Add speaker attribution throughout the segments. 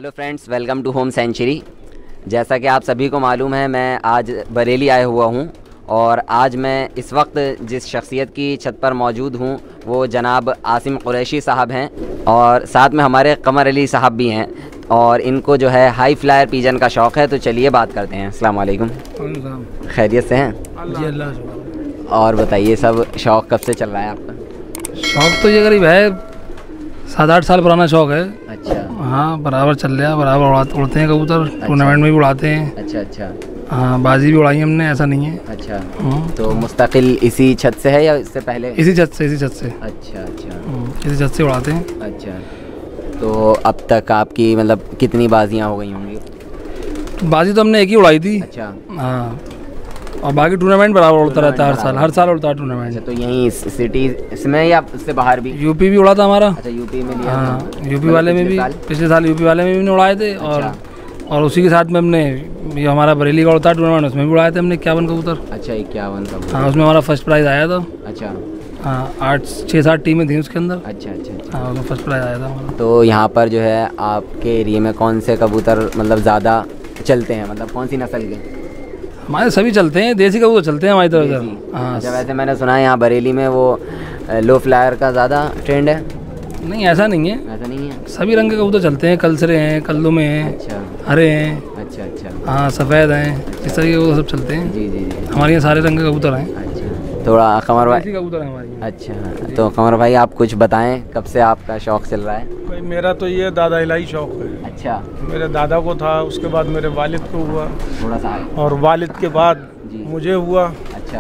Speaker 1: Hello friends, welcome to Home Century. जैसा कि आप सभी को मालूम है, मैं आज बरेली आया हुआ हूं और आज मैं इस वक्त जिस शख्सियत की छत पर मौजूद हूं वो जनाब आसिम कुरैशी साहब हैं और साथ में हमारे कमर अली साहब भी हैं और इनको जो है हाई फ्लायर पिजन का शौक़ है। तो चलिए बात करते हैं। अस्सलाम वालेकुम। खैरियत से हैं?
Speaker 2: जी अल्लाह।
Speaker 1: और बताइए, सब शौक़ कब से चल रहा है आपका?
Speaker 2: शौक़ तो ये करीब है 7-8 साल पुराना शौक़ है।
Speaker 1: अच्छा।
Speaker 2: हाँ, बराबर चल रहा है, बराबर उड़ते हैं कबूतर।
Speaker 1: अच्छा।
Speaker 2: टूर्नामेंट में भी उड़ाते हैं।
Speaker 1: अच्छा अच्छा।
Speaker 2: हाँ, बाजी भी उड़ाई हमने, ऐसा नहीं है।
Speaker 1: अच्छा, तो मुस्तकिल इसी छत से है या इससे पहले?
Speaker 2: इसी छत से।
Speaker 1: अच्छा अच्छा।
Speaker 2: इसी छत से उड़ाते हैं।
Speaker 1: अच्छा, तो अब तक आपकी मतलब कितनी बाजियाँ हो गई होंगी?
Speaker 2: बाजी तो हमने एक ही उड़ाई थी।
Speaker 1: अच्छा।
Speaker 2: हाँ, और बाकी टूर्नामेंट बराबर उड़ता रहता है हर साल उड़ता है टूर्नामेंट।
Speaker 1: अच्छा, तो यहीं सिटी इसमें या उससे बाहर भी?
Speaker 2: यूपी भी उड़ा था हमारा।
Speaker 1: अच्छा, यूपी में लिया?
Speaker 2: हाँ, यूपी वाले में भी पिछले साल यूपी वाले में भी हमने उड़ाए थे। और उसी के साथ में हमने ये हमारा बरेली का उड़ता है टूर्नामेंट, उसमें भी उड़ाए थे हमने 51 कबूतर।
Speaker 1: अच्छा, 51 कबूतर।
Speaker 2: हाँ, उसमें हमारा फर्स्ट प्राइज़ आया था।
Speaker 1: अच्छा।
Speaker 2: हाँ, 6-7 टीमें थी उसके अंदर।
Speaker 1: अच्छा अच्छा।
Speaker 2: हाँ, उसमें फर्स्ट प्राइज़ आया था हमारा।
Speaker 1: तो यहाँ पर जो है आपके एरिया में कौन से कबूतर मतलब ज़्यादा चलते हैं, मतलब कौन सी नस्ल के?
Speaker 2: हमारे सभी चलते हैं, देसी कबूतर चलते हैं हमारी तरफ इधर। हाँ।
Speaker 1: अच्छा, वैसे मैंने सुना है यहाँ बरेली में वो लो फ्लायर का ज़्यादा ट्रेंड है?
Speaker 2: नहीं, ऐसा नहीं है।
Speaker 1: ऐसा नहीं है?
Speaker 2: सभी रंग के कबूतर चलते हैं, कलसरे हैं, कल्लू में हैं।
Speaker 1: अच्छा।
Speaker 2: हरे हैं।
Speaker 1: अच्छा अच्छा।
Speaker 2: हाँ, सफ़ेद हैं। इस तरह के कबूतर सब चलते हैं।
Speaker 1: जी जी जी।
Speaker 2: हमारे यहाँ सारे रंग के कबूतर हैं।
Speaker 1: अच्छा, थोड़ा कमर भाई।
Speaker 2: कबूतर हैं हमारे यहाँ।
Speaker 1: अच्छा, तो कमर भाई आप कुछ बताएं, कब से आपका शौक़ चल रहा है?
Speaker 3: भाई मेरा तो ये दादा इलाही शौक़ है।
Speaker 1: अच्छा।
Speaker 3: मेरे दादा को था, उसके बाद मेरे वालिद को हुआ,
Speaker 1: थोड़ा सा
Speaker 3: और वालिद के बाद मुझे हुआ।
Speaker 1: अच्छा।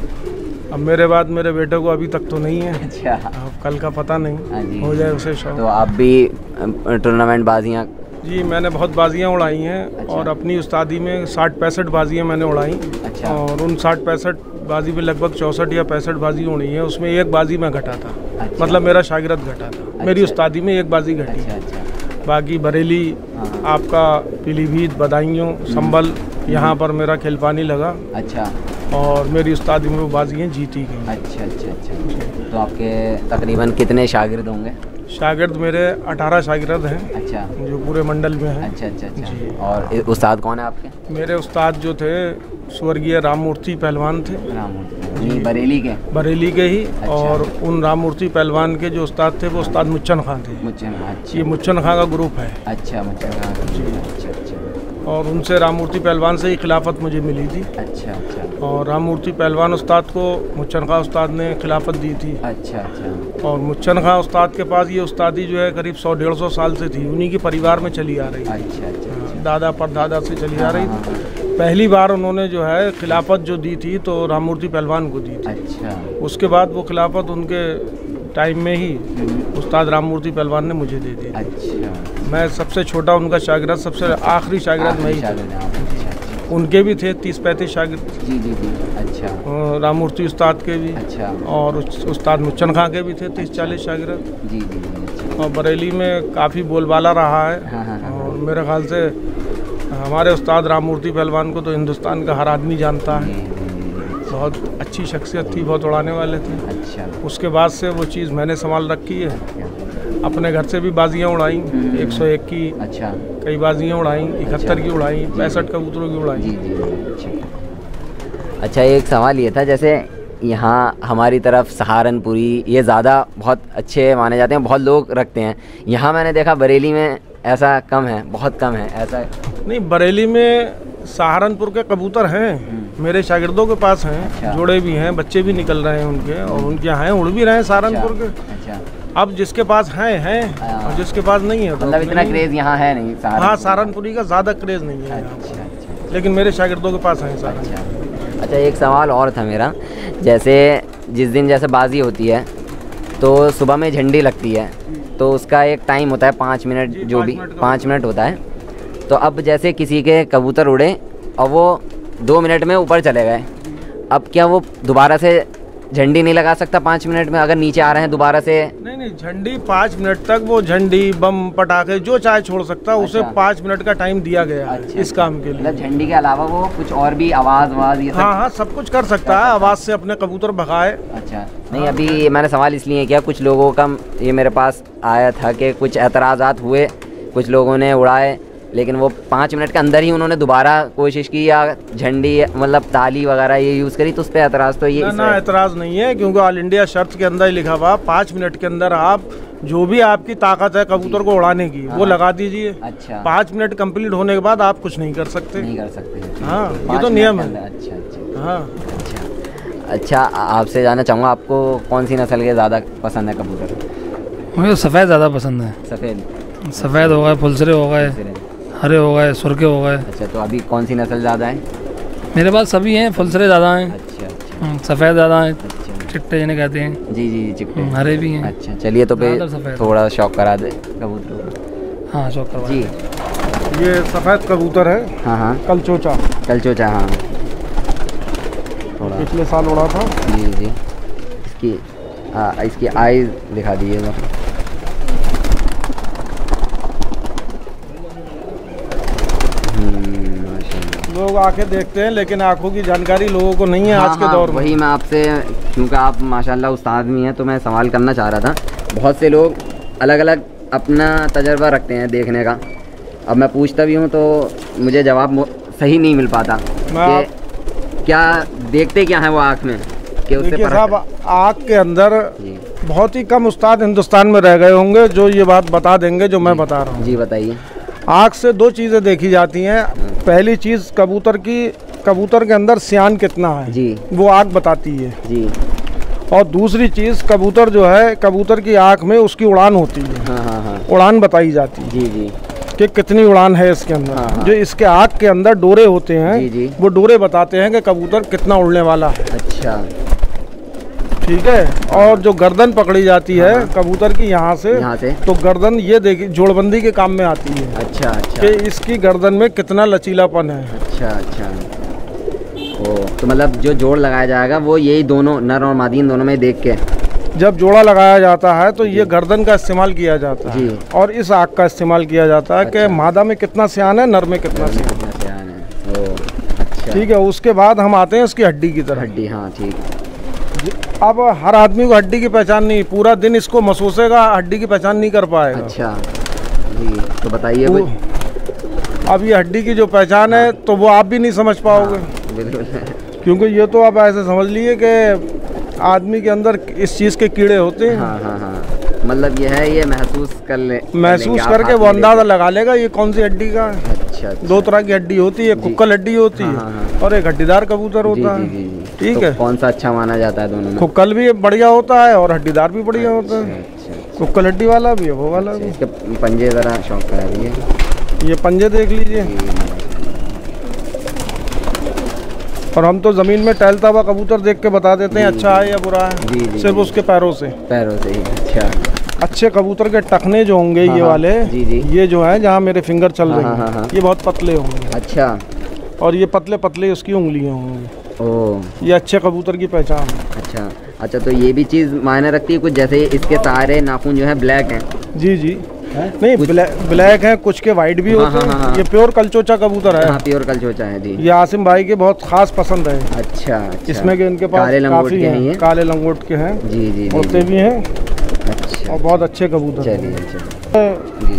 Speaker 3: अब मेरे बाद मेरे बेटे को अभी तक तो नहीं है।
Speaker 1: अच्छा।
Speaker 3: अब कल का पता
Speaker 1: हाँ जी।
Speaker 3: नहीं, हो जाए उसे शौक़।
Speaker 1: तो आप भी टूर्नामेंट बाजियाँ?
Speaker 3: जी, मैंने बहुत बाजियाँ उड़ाई हैं।
Speaker 1: अच्छा।
Speaker 3: और अपनी उस्तादी में 60-65 बाजियाँ मैंने उड़ाई।
Speaker 1: अच्छा।
Speaker 3: और उन 60-65 बाजी में लगभग 64 या 65 बाजी उड़ी हैं। उसमें एक बाजी में घटा था।
Speaker 1: अच्छा।
Speaker 3: मतलब मेरा शागिर्द घटा था। मेरी उस्तादी में एक बाजी घटी।
Speaker 1: अच्छा अच्छा।
Speaker 3: बाकी बरेली, आपका पीलीभीत, बदायूं, संभल, यहाँ पर मेरा खिलपानी लगा।
Speaker 1: अच्छा।
Speaker 3: और मेरी उस्तादी में वो बाजियाँ जीती गई।
Speaker 1: अच्छा अच्छा अच्छा। तो आपके तकरीबन कितने शागिर्द होंगे?
Speaker 3: शागिर्द मेरे 18 शागिर्द हैं।
Speaker 1: अच्छा।
Speaker 3: जो पूरे मंडल में हैं।
Speaker 1: अच्छा अच्छा अच्छा।
Speaker 3: जी।
Speaker 1: और उस्ताद कौन है आपके?
Speaker 3: मेरे उस्ताद जो थे स्वर्गीय राममूर्ति पहलवान थे।
Speaker 1: राममूर्ति बरेली के?
Speaker 3: बरेली के ही।
Speaker 1: अच्छा।
Speaker 3: और उन राममूर्ति पहलवान के जो उस्ताद थे वो उस्ताद मुच्चन खां थे।
Speaker 1: मुच्चन। अच्छा।
Speaker 3: ये मुच्चन खां का ग्रुप है।
Speaker 1: अच्छा, मुच्चन खां। अच्छा अच्छा।
Speaker 3: और उनसे राममूर्ति पहलवान से ही खिलाफत मुझे मिली थी।
Speaker 1: अच्छा अच्छा।
Speaker 3: और राममूर्ति पहलवान उस्ताद को मुच्चन खां उस्ताद ने खिलाफत दी थी।
Speaker 1: अच्छा अच्छा।
Speaker 3: और मुच्चन खां उस्ताद के पास ये उस्तादी जो है करीब 100-150 साल से थी, उन्हीं के परिवार में चली आ रही थी।
Speaker 1: अच्छा अच्छा।
Speaker 3: दादा परदादा से चली आ रही थी। पहली बार उन्होंने जो है खिलाफत जो दी थी तो राममूर्ति पहलवान को दी थी।
Speaker 1: अच्छा।
Speaker 3: उसके बाद वो खिलाफत उनके टाइम में ही उस्ताद राममूर्ति पहलवान ने मुझे दे दी।
Speaker 1: अच्छा।
Speaker 3: मैं सबसे छोटा उनका शागिर्द, सबसे आखिरी शागिर्द मैं ही था।
Speaker 1: अच्छा।
Speaker 3: उनके भी थे 30-35 शागिर्द।
Speaker 1: जी जी जी। अच्छा।
Speaker 3: राममूर्ति उस्ताद के भी।
Speaker 1: अच्छा।
Speaker 3: और उस्ताद मुच्चन खां के भी थे 30-40 शागिर्द।
Speaker 1: जी जी जी।
Speaker 3: और बरेली में काफ़ी बोलबाला रहा है।
Speaker 1: हाँ हाँ हाँ।
Speaker 3: और मेरे ख्याल से हमारे उस्ताद राममूर्ति पहलवान को तो हिंदुस्तान का हर आदमी जानता है। बहुत अच्छी शख्सियत थी, बहुत उड़ाने वाले थे।
Speaker 1: अच्छा।
Speaker 3: उसके बाद से वो चीज़ मैंने संभाल रखी है। अपने घर से भी बाजियाँ उड़ाई, 101 की। अच्छा। कई बाजियाँ उड़ाई, 71 की उड़ाई, 65 कबूतरों की उड़ाई।
Speaker 1: जी जी। अच्छा, एक सवाल ये था, जैसे यहाँ हमारी तरफ सहारनपुरी ये ज़्यादा बहुत अच्छे माने जाते हैं, बहुत लोग रखते हैं। यहाँ मैंने देखा बरेली में ऐसा कम है, बहुत कम है ऐसा। नहीं,
Speaker 3: बरेली में सहारनपुर के कबूतर हैं, मेरे शागिर्दों के पास हैं। अच्छा। जोड़े भी हैं, बच्चे भी निकल रहे हैं उनके, और उनके यहाँ हैं, उड़ भी रहे हैं सहारनपुर के। अच्छा। अब जिसके पास हैं और जिसके पास नहीं है,
Speaker 1: मतलब इतना क्रेज़ यहाँ है नहीं।
Speaker 3: हाँ, सहारनपुरी का ज़्यादा क्रेज़ नहीं है। अच्छा। लेकिन मेरे शागिर्दों के पास हैं सहारनपुर।
Speaker 1: अच्छा, एक सवाल और था मेरा, जैसे जिस दिन जैसे बाजी होती है तो सुबह में झंडी लगती है, तो उसका एक टाइम होता है 5 मिनट, जो भी 5 मिनट होता है। तो अब जैसे किसी के कबूतर उड़े और वो 2 मिनट में ऊपर चले गए, अब क्या वो दोबारा से झंडी नहीं लगा सकता 5 मिनट में, अगर नीचे आ रहे हैं दोबारा से?
Speaker 3: नहीं, झंडी 5 मिनट तक वो झंडी, बम, पटाखे जो चाहे छोड़ सकता है। अच्छा। उसे 5 मिनट का टाइम दिया गया है। अच्छा। इस काम के लिए।
Speaker 1: मतलब झंडी के अलावा वो कुछ और भी आवाज़ ये सब?
Speaker 3: हाँ, सब कुछ कर सकता है, आवाज़ से अपने कबूतर भगाए।
Speaker 1: अच्छा। नहीं, अभी मैंने सवाल इसलिए किया, कुछ लोगों का ये मेरे पास आया था कि कुछ एतराज़ात हुए कुछ लोगों ने उड़ाए, लेकिन वो 5 मिनट के अंदर ही उन्होंने दोबारा कोशिश की या झंडी मतलब ताली वगैरह ये यूज़ करी, तो उस पर एतराज़ तो ये
Speaker 3: ना एतराज़ नहीं है, क्योंकि ऑल इंडिया शर्त के अंदर ही लिखा हुआ 5 मिनट के अंदर आप जो भी आपकी ताकत है कबूतर को उड़ाने की वो लगा दीजिए।
Speaker 1: अच्छा।
Speaker 3: 5 मिनट कंप्लीट होने के बाद आप कुछ नहीं कर सकते।
Speaker 1: नहीं कर सकते।
Speaker 3: हाँ, ये तो नियम है।
Speaker 1: अच्छा अच्छा।
Speaker 3: हाँ
Speaker 1: अच्छा, आपसे जानना चाहूँगा आपको कौन सी नस्ल के ज़्यादा पसंद है कबूतर?
Speaker 2: मुझे सफ़ेद ज़्यादा पसंद है। सफ़ेद हो गए, फुलसरे हो गए, हरे हो गए, सुर्खे हो गए।
Speaker 1: अच्छा, तो अभी कौन सी नस्ल ज़्यादा है?
Speaker 2: मेरे पास सभी हैं, फुलसरे ज़्यादा हैं।
Speaker 1: अच्छा अच्छा।
Speaker 2: सफ़ेद ज़्यादा हैं।
Speaker 1: अच्छा।
Speaker 2: चिट्टे जिन्हें कहते हैं।
Speaker 1: जी जी चिट्टे।
Speaker 2: हरे भी हैं।
Speaker 1: अच्छा, चलिए तो पे थोड़ा शौक करा दे कबूतरों को।
Speaker 2: हाँ शौक करवा।
Speaker 1: जी
Speaker 3: ये सफ़ेद कबूतर है।
Speaker 1: हाँ हाँ।
Speaker 3: कलचोचा।
Speaker 1: कलचोचा, हाँ थोड़ा
Speaker 3: पिछले साल उड़ा था।
Speaker 1: जी जी। इसकी आईज दिखा दीजिएगा।
Speaker 3: लोग आके देखते हैं, लेकिन आंखों की जानकारी लोगों को नहीं है। आज के दौर में
Speaker 1: वही मैं आपसे, क्योंकि आप माशाल्लाह उस्ताद भी हैं, तो मैं सवाल करना चाह रहा था। बहुत से लोग अलग अलग अपना तजर्बा रखते हैं देखने का। अब मैं पूछता भी हूँ तो मुझे जवाब सही नहीं मिल पाता कि क्या देखते क्या है वो आँख में कि उससे
Speaker 3: देखिए साहब, आँख के अंदर बहुत ही कम उस्ताद हिंदुस्तान में रह गए होंगे जो ये बात बता देंगे जो मैं बता रहा हूँ।
Speaker 1: जी बताइए।
Speaker 3: आँख से 2 चीज़ें देखी जाती हैं। पहली चीज़ कबूतर के अंदर सियान कितना है
Speaker 1: जी, वो
Speaker 3: आँख बताती है
Speaker 1: जी।
Speaker 3: और दूसरी चीज़ कबूतर जो है, कबूतर की आँख में उसकी उड़ान होती है।
Speaker 1: हाँ हाँ हाँ।
Speaker 3: उड़ान बताई जाती है।
Speaker 1: जी जी।
Speaker 3: कि कितनी उड़ान है इसके अंदर।
Speaker 1: हाँ हाँ।
Speaker 3: जो इसके आँख के अंदर डोरे होते हैं
Speaker 1: जी जी।
Speaker 3: वो डोरे बताते हैं कि कबूतर कितना उड़ने वाला है।
Speaker 1: अच्छा
Speaker 3: ठीक है। और जो गर्दन पकड़ी जाती है कबूतर की यहाँ से, तो गर्दन ये देखिए जोड़बंदी के काम में आती है।
Speaker 1: अच्छा अच्छा।
Speaker 3: कि इसकी गर्दन में कितना लचीलापन है।
Speaker 1: अच्छा अच्छा। ओ, तो मतलब जो जोड़ लगाया जाएगा वो यही दोनों नर और मादी दोनों में देख के
Speaker 3: जब जोड़ा लगाया जाता है तो ये गर्दन का इस्तेमाल किया जाता है
Speaker 1: जी।
Speaker 3: और इस आँख का इस्तेमाल किया जाता है।
Speaker 1: अच्छा।
Speaker 3: कि मादा में कितना सियान है, नर में कितना सियान
Speaker 1: है। ओ, अच्छा।
Speaker 3: ठीक है। उसके बाद हम आते हैं इसकी हड्डी की तरफ।
Speaker 1: हड्डी, हाँ ठीक।
Speaker 3: अब हर आदमी को हड्डी की पहचान नहीं, पूरा दिन इसको महसूसेगा, हड्डी की पहचान नहीं कर पाएगा।
Speaker 1: अच्छा जी, तो बताइए
Speaker 3: अब ये हड्डी की जो पहचान है तो वो आप भी नहीं समझ पाओगे।
Speaker 1: बिल्कुल।
Speaker 3: क्योंकि ये तो आप ऐसे समझ लिए कि आदमी के अंदर इस चीज़ के कीड़े होते हैं।
Speaker 1: हाँ हाँ हाँ। मतलब ये है, ये महसूस
Speaker 3: करके वो अंदाज़ा लगा लेगा ये कौन सी हड्डी का है।
Speaker 1: अच्छा।
Speaker 3: 2 तरह की हड्डी होती है, कुक्कल हड्डी होती है और एक हड्डीदार कबूतर होता है। ठीक है।
Speaker 1: कौन सा अच्छा माना जाता है दोनों में?
Speaker 3: कुक्कल भी बढ़िया होता है और हड्डीदार भी बढ़िया होता है। कुक्कल हड्डी वाला भी है, वो वाला भी।
Speaker 1: इसके पंजे ज़रा शौक करा दीजिए।
Speaker 3: ये पंजे देख लीजिए। और हम तो ज़मीन में टहलता हुआ कबूतर देख के बता देते हैं अच्छा है या बुरा है। सिर्फ उसके पैरों से
Speaker 1: ही। अच्छा।
Speaker 3: अच्छे कबूतर के टखने जो होंगे ये वाले, ये जो है जहाँ मेरे फिंगर चल रहे हैं, ये बहुत पतले होंगे।
Speaker 1: अच्छा।
Speaker 3: और ये पतले पतले उसकी उंगलियाँ होंगी।
Speaker 1: ओह,
Speaker 3: ये अच्छे कबूतर की पहचान है।
Speaker 1: अच्छा अच्छा। तो ये भी चीज़ मायने रखती है कुछ, जैसे इसके सारे नाखून जो है ब्लैक हैं?
Speaker 3: जी जी। नहीं, ब्लैक है, कुछ के वाइट भी होते हैं। ये प्योर कलचोचा कबूतर है।
Speaker 1: प्योर कलचोचा है जी।
Speaker 3: ये आसिम भाई के बहुत खास पसंद है।
Speaker 1: अच्छा।
Speaker 3: इसमें के इनके पास काफी हैं, काले लंगोट के हैं।
Speaker 1: जी जी।
Speaker 3: होते भी हैं।
Speaker 1: अच्छा।
Speaker 3: और बहुत अच्छे कबूतर।
Speaker 1: चलिए।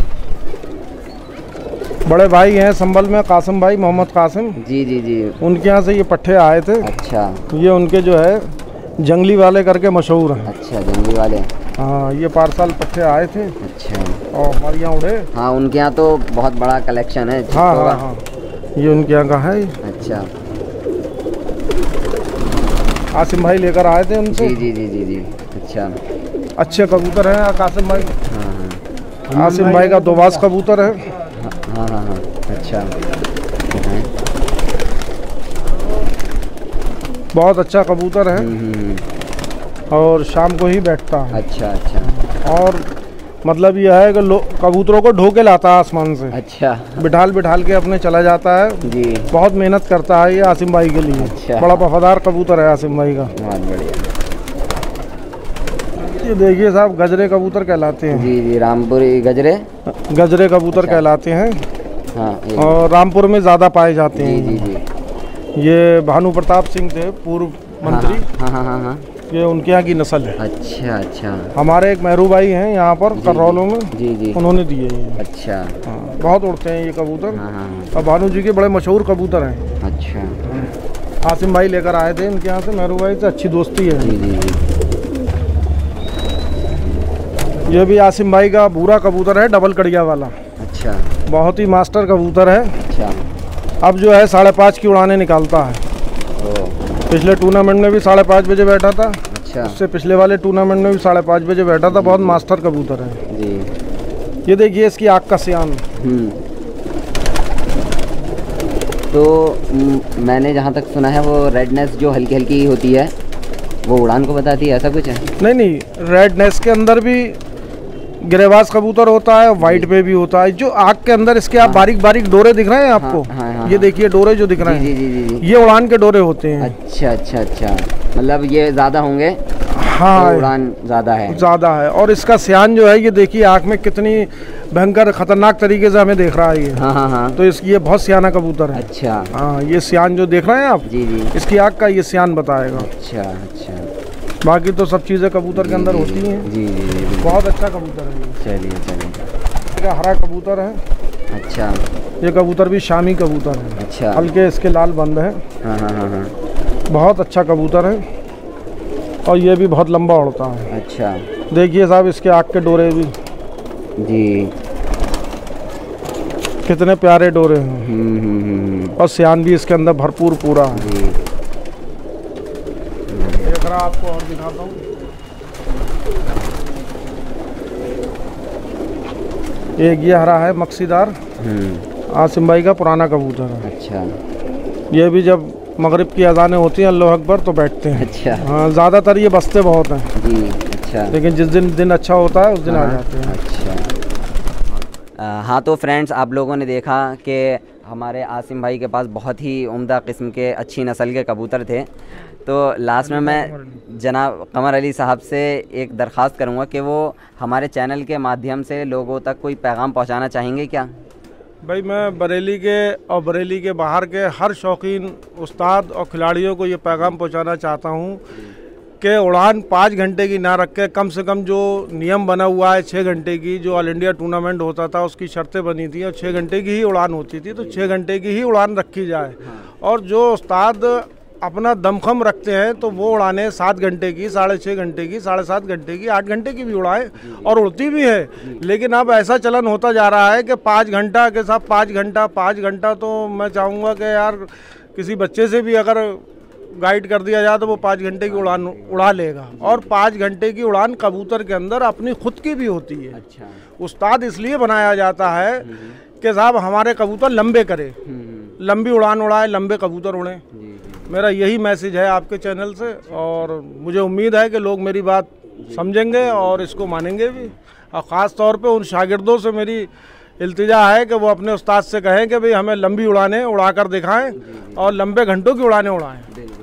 Speaker 3: बड़े भाई हैं संभल में, कासिम भाई, मोहम्मद कासिम।
Speaker 1: जी जी जी।
Speaker 3: उनके यहाँ से ये पट्ठे आए थे।
Speaker 1: अच्छा।
Speaker 3: ये उनके जो है जंगली वाले करके मशहूर हैं।
Speaker 1: अच्छा, जंगली वाले।
Speaker 3: हाँ, ये पार्सल पट्ठे आए थे।
Speaker 1: अच्छा।
Speaker 3: और हमारे यहाँ उड़े।
Speaker 1: हाँ, उनके यहाँ तो बहुत बड़ा कलेक्शन है।
Speaker 3: हाँ हाँ हाँ, ये उनके यहाँ का है।
Speaker 1: अच्छा।
Speaker 3: आसिम भाई लेकर आए थे उनसे।
Speaker 1: जी जी जी जी जी। अच्छा।
Speaker 3: अच्छे कबूतर हैं कासिम भाई।
Speaker 1: हाँ।
Speaker 3: आसिम भाई का दोबास कबूतर है।
Speaker 1: हाँ हाँ हाँ। अच्छा।
Speaker 3: बहुत अच्छा कबूतर है और शाम को ही बैठता है।
Speaker 1: अच्छा अच्छा।
Speaker 3: और मतलब यह है कि कबूतरों को ढो के लाता है आसमान से।
Speaker 1: अच्छा।
Speaker 3: बिठाल के अपने चला जाता है
Speaker 1: जी।
Speaker 3: बहुत मेहनत करता है ये आसिम भाई के लिए।
Speaker 1: अच्छा।
Speaker 3: बड़ा वफादार कबूतर है आसिम भाई का।
Speaker 1: बहुत बढ़िया।
Speaker 3: ये देखिए साहब, गजरे कबूतर कहलाते हैं।
Speaker 1: जी जी। रामपुरी गजरे
Speaker 3: कबूतर कहलाते हैं।
Speaker 1: हाँ।
Speaker 3: और रामपुर में ज़्यादा पाए जाते हैं।
Speaker 1: जी जी जी।
Speaker 3: ये भानु प्रताप सिंह थे, पूर्व मंत्री।
Speaker 1: हाँ हाँ हाँ हाँ।
Speaker 3: ये उनके यहाँ की नस्ल है।
Speaker 1: अच्छा अच्छा।
Speaker 3: हमारे एक मेहरू भाई हैं यहाँ पर करौलों में,
Speaker 1: जी जी,
Speaker 3: उन्होंने दिए ये।
Speaker 1: अच्छा।
Speaker 3: हाँ, बहुत उड़ते हैं ये कबूतर।
Speaker 1: हाँ हाँ।
Speaker 3: और भानु जी के बड़े मशहूर कबूतर हैं।
Speaker 1: अच्छा।
Speaker 3: आसिम भाई लेकर आए थे इनके यहाँ से, मेहरू भाई से अच्छी दोस्ती है।
Speaker 1: जी जी जी।
Speaker 3: ये भी आसिम भाई का भूरा कबूतर है, डबल कड़िया वाला।
Speaker 1: अच्छा।
Speaker 3: बहुत ही मास्टर कबूतर है।
Speaker 1: अच्छा।
Speaker 3: अब जो है 5:30 की उड़ानें निकालता है। पिछले टूर्नामेंट में भी 5:30 बजे बैठा था।
Speaker 1: अच्छा।
Speaker 3: उससे पिछले वाले टूर्नामेंट में भी 5:30 बजे बैठा था। बहुत मास्टर कबूतर है
Speaker 1: जी।
Speaker 3: ये देखिए इसकी आँख का सियान।
Speaker 1: तो मैंने जहाँ तक सुना है वो रेडनेस जो हल्की हल्की होती है वो उड़ान को बताती है, ऐसा कुछ है?
Speaker 3: नहीं नहीं, रेडनेस के अंदर भी गिरेबाज कबूतर होता है, वाइट पे भी होता है। जो आँख के अंदर इसके आप बारीक बारीक डोरे दिख रहे हैं आपको।
Speaker 1: हाँ,
Speaker 3: ये देखिए डोरे जो दिख रहे हैं,
Speaker 1: जी जी जी,
Speaker 3: ये उड़ान के डोरे होते हैं।
Speaker 1: अच्छा अच्छा अच्छा, मतलब ये ज़्यादा होंगे।
Speaker 3: हाँ,
Speaker 1: तो उड़ान ज़्यादा है।
Speaker 3: ज़्यादा है। और इसका सियान जो है ये देखिए आँख में कितनी भयंकर खतरनाक तरीके से हमें देख रहा है ये।
Speaker 1: हाँ हाँ हाँ।
Speaker 3: तो ये बहुत सियाना कबूतर है।
Speaker 1: अच्छा।
Speaker 3: हाँ, ये सियान जो देख रहे हैं आप,
Speaker 1: जी जी,
Speaker 3: इसकी आँख का ये सियान बताएगा।
Speaker 1: अच्छा अच्छा।
Speaker 3: बाकी तो सब चीज़ें कबूतर के अंदर होती हैं।
Speaker 1: जी जी जी,
Speaker 3: बहुत अच्छा कबूतर है ये।
Speaker 1: चलिए चलिए।
Speaker 3: हरा कबूतर है।
Speaker 1: अच्छा।
Speaker 3: ये कबूतर भी शामी कबूतर है।
Speaker 1: अच्छा।
Speaker 3: हल्के इसके लाल बंद है।
Speaker 1: हाँ हाँ हाँ हाँ।
Speaker 3: बहुत अच्छा कबूतर है और ये भी बहुत लंबा उड़ता है।
Speaker 1: अच्छा।
Speaker 3: देखिए साहब इसके आँख के डोरे भी
Speaker 1: जी,
Speaker 3: कितने प्यारे डोरे हैं। और सियान भी इसके अंदर भरपूर पूरा है।
Speaker 1: जी।
Speaker 3: एक आपको और दिखाता हूँ। एक ये हरा है मक्सीदार, आसिम भाई का पुराना कबूतर है।
Speaker 1: अच्छा।
Speaker 3: ये भी जब मगरिब की अजानें होती हैं अल्लाह अकबर तो बैठते हैं।
Speaker 1: अच्छा।
Speaker 3: हाँ, ज़्यादातर ये बसते बहुत हैं
Speaker 1: जी। अच्छा।
Speaker 3: लेकिन जिस दिन अच्छा होता है उस दिन आ जाते हैं।
Speaker 1: अच्छा। हाँ तो फ्रेंड्स, आप लोगों ने देखा कि हमारे आसिम भाई के पास बहुत ही उम्दा किस्म के अच्छी नस्ल के कबूतर थे। तो लास्ट में मैं जनाब कमर अली साहब से एक दरख्वास्त करूँगा कि वो हमारे चैनल के माध्यम से लोगों तक कोई पैगाम पहुँचाना चाहेंगे क्या?
Speaker 3: भाई मैं बरेली के और बरेली के बाहर के हर शौकीन उस्ताद और खिलाड़ियों को ये पैगाम पहुंचाना चाहता हूं कि उड़ान 5 घंटे की ना रख के कम से कम जो नियम बना हुआ है 6 घंटे की, जो ऑल इंडिया टूर्नामेंट होता था उसकी शर्तें बनी थी और 6 घंटे की ही उड़ान होती थी, तो 6 घंटे की ही उड़ान रखी जाए। और जो उस्ताद अपना दमखम रखते हैं तो वो उड़ाने 7 घंटे की, 6.5 घंटे की, 7.5 घंटे की, 8 घंटे की भी उड़ाएं और उड़ती भी है। लेकिन अब ऐसा चलन होता जा रहा है कि 5 घंटा के साथ 5 घंटा तो मैं चाहूँगा कि यार किसी बच्चे से भी अगर गाइड कर दिया जाए तो वो 5 घंटे की उड़ान उड़ा लेगा। और 5 घंटे की उड़ान कबूतर के अंदर अपनी खुद की भी होती है।
Speaker 1: अच्छा।
Speaker 3: उस्ताद इसलिए बनाया जाता है कि साहब हमारे कबूतर लंबे करे, लंबी उड़ान उड़ाए, लंबे कबूतर उड़ें। मेरा यही मैसेज है आपके चैनल से और मुझे उम्मीद है कि लोग मेरी बात समझेंगे और इसको मानेंगे भी। और ख़ास तौर पे उन शागिर्दों से मेरी इल्तिजा है कि वो अपने उस्ताद से कहें कि भाई हमें लंबी उड़ानें उड़ाकर दिखाएं और लंबे घंटों की उड़ानें उड़ाएं।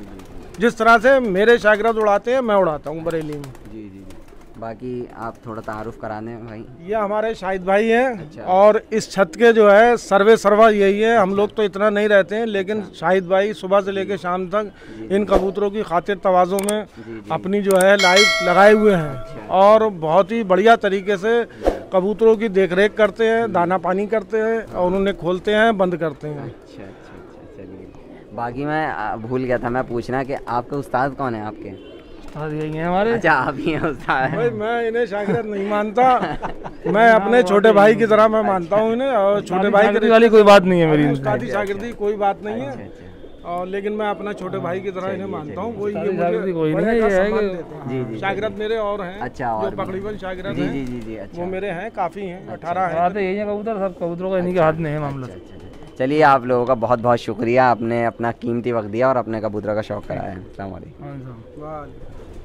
Speaker 3: जिस तरह से मेरे शागिर्द उड़ाते हैं मैं उड़ाता हूँ बरेली में।
Speaker 1: जी जी। बाकी आप थोड़ा तारुफ करा दें भाई।
Speaker 3: ये हमारे शाहिद भाई हैं।
Speaker 1: अच्छा।
Speaker 3: और इस छत के जो है सर्वे सर्वा यही है। हम लोग तो इतना नहीं रहते हैं लेकिन शाहिद भाई सुबह से लेकर शाम तक इन कबूतरों की खातिर तवाज़ो में अपनी जो है लाइफ लगाए हुए हैं और बहुत ही बढ़िया तरीके से कबूतरों की देखरेख करते हैं, दाना पानी करते हैं और उन्हें खोलते हैं, बंद करते हैं।
Speaker 1: अच्छा अच्छा अच्छा, चलिए। बाकी मैं भूल गया था मैं पूछना कि आपके उस्ताद कौन है आपके?
Speaker 2: उस्ताद यही हैं हमारे।
Speaker 1: अच्छा, आप ही हैं उस्ताद।
Speaker 3: भाई मैं इन्हें शागिर्द नहीं मानता, मैं अपने छोटे भाई की तरह मैं मानता हूँ इन्हें। और छोटे भाई की
Speaker 2: वाली कोई बात नहीं है मेरी,
Speaker 3: उस्तादी शागिर्दी कोई बात नहीं है। और लेकिन मैं अपना छोटे भाई की तरह इन्हें मानता हूँ। कोई ये मुझे
Speaker 2: कोई नहीं है,
Speaker 3: शागिर्द मेरे और हैं।
Speaker 1: अच्छा,
Speaker 3: जो तकरीबन शागिर्द
Speaker 1: जी
Speaker 3: हैं
Speaker 1: जी जी जी। अच्छा,
Speaker 3: वो मेरे हैं, काफ़ी हैं, 18 हैं।
Speaker 2: बात यही है कबूतर, सब कबूतरों का इन्हीं के हाथ में है मामला।
Speaker 1: चलिए, आप लोगों का बहुत बहुत शुक्रिया, आपने अपना कीमती वक्त दिया और अपने कबूतरों का शौक़ कराया है। अस्सलाम वालेकुम।
Speaker 3: वाह।